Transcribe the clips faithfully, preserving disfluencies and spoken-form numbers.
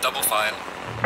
double file.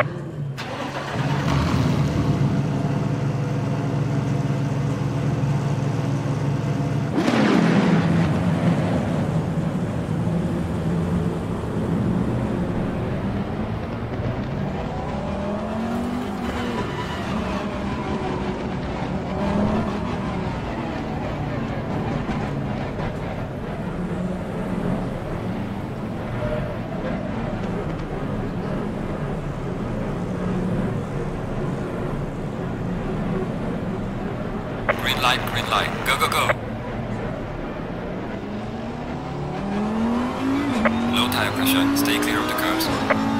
Green light, green light. Go, go, go. Low tire pressure. Stay clear of the curves.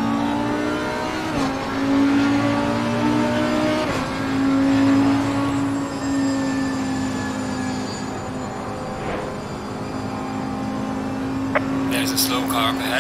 There's a slow car up ahead.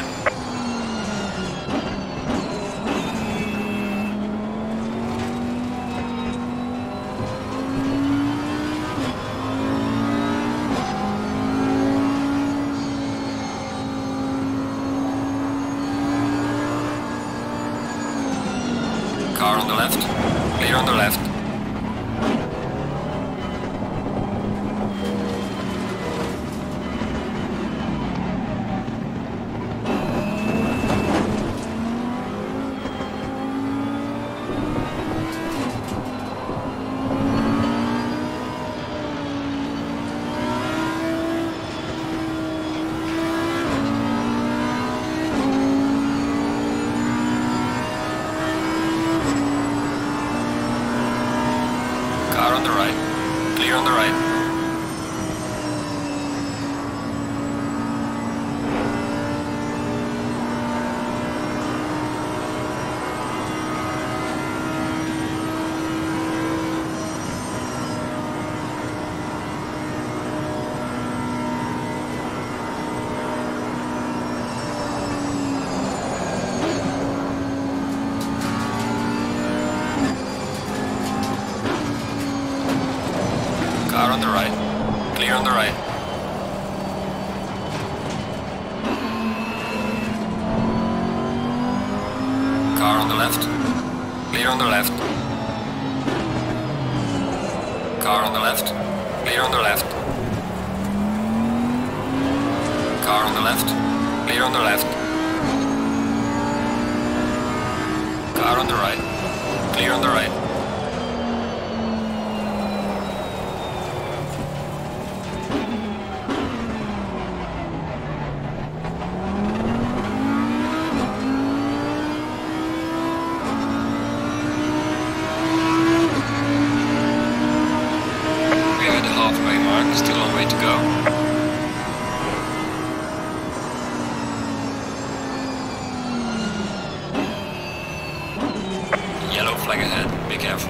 Car on the left. Clear on the left. Car on the right. Clear on the right. Car on the right. Clear on the right. Car on the left. Clear on the left. Car on the left. Clear on the left. Car on the left. Clear on the left. Car on the right. Clear on the right. Halfway mark, still a long way to go. Yellow flag ahead, be careful.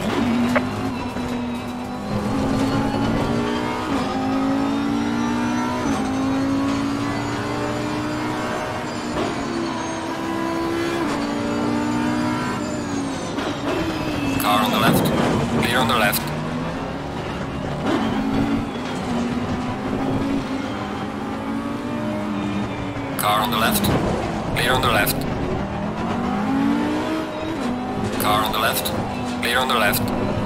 Car on the left, clear on the left. Car on the left, clear on the left. Car on the left, clear on the left.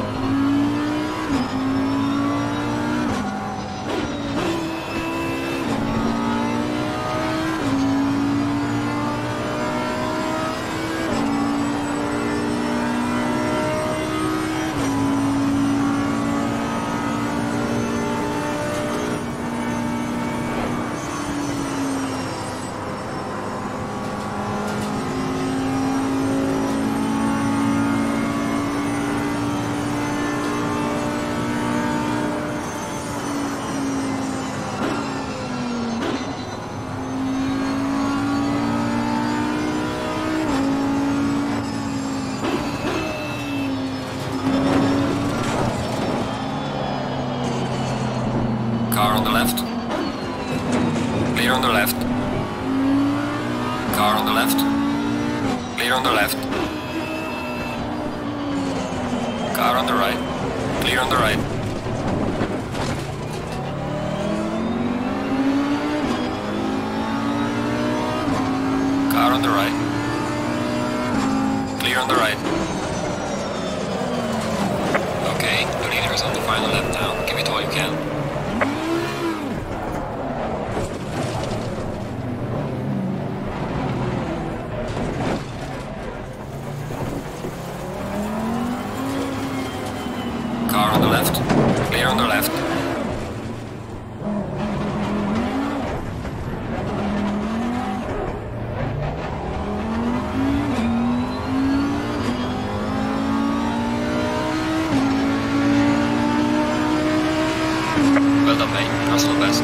Car on the left. Clear on the left. Car on the left. Clear on the left. Car on the right. Clear on the right. Car on the right. Well done, mate. Personal best.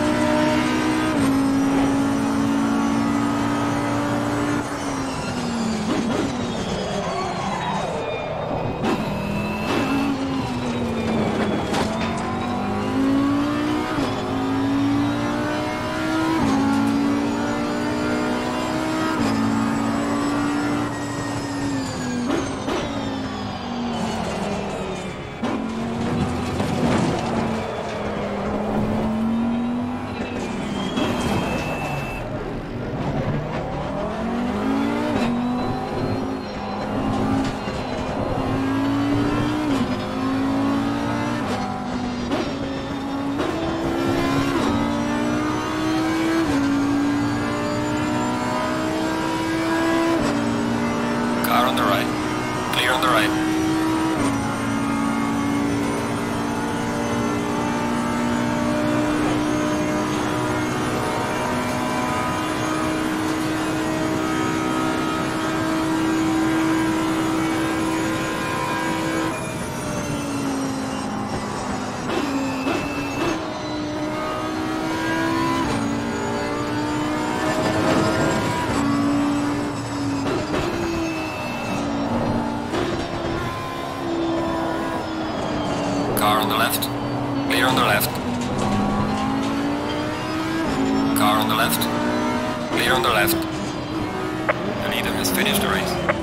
Car on the right. Clear on the right. Car on the left. Clear on the left. Car on the left. Clear on the left. The leader has finished the race.